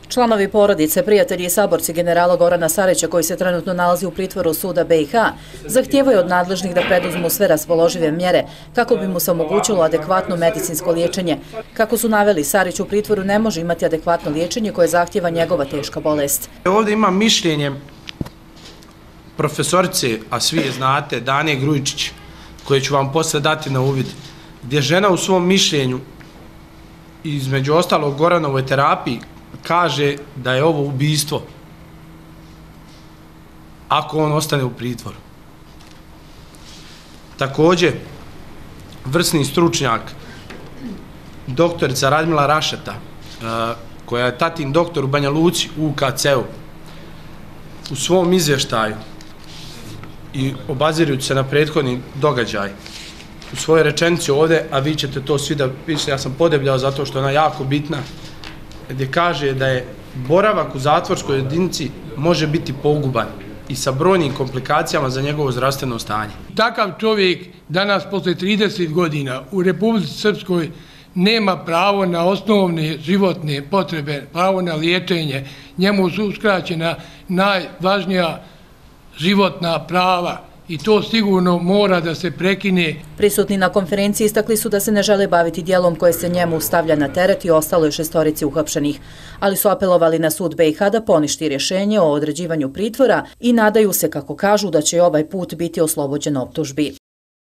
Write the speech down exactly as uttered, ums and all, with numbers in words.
Članovi porodice, prijatelji i saborci generala Gorana Sarića, koji se trenutno nalazi u pritvoru suda B i H, zahtijevaju od nadležnih da preduzmu sve raspoložive mjere kako bi mu se omogućilo adekvatno medicinsko liječenje. Kako su naveli, Sarić u pritvoru ne može imati adekvatno liječenje koje zahtijeva njegova teška bolest. Ovdje imam mišljenje profesorice, a svi je znate, Dane Grujičić, koje ću vam posle dati na uvid, gdje žena u svom mišljenju, između ostalog Goranovoj terapiji, kaže da je ovo ubistvo ako on ostane u pritvoru. Također, vrsni stručnjak, doktorica Radmila Rašeta, koja je tatin doktor u Banja Luci u U K C-u, u svom izvještaju i obazirujući se na prethodni događaj, u svojoj rečenici ovdje, a vi ćete to svi da pišete, ja sam podebljao zato što je ona jako bitna, gdje kaže da je boravak u zatvorskoj jedinici može biti poguban i sa brojnim komplikacijama za njegovo zdravstveno stanje. Takav čovjek danas posle trideset godina u Republici Srpskoj nema pravo na osnovne životne potrebe, pravo na liječenje, njemu su uskraćena najvažnija životna prava. I to sigurno mora da se prekine. Prisutni na konferenciji istakli su da se ne žele baviti dijelom koje se njemu stavlja na teret i ostalo je šestorici uhapšenih, ali su apelovali na sud B i H da poništi rješenje o određivanju pritvora i nadaju se, kako kažu, da će ovaj put biti oslobođen optužbi.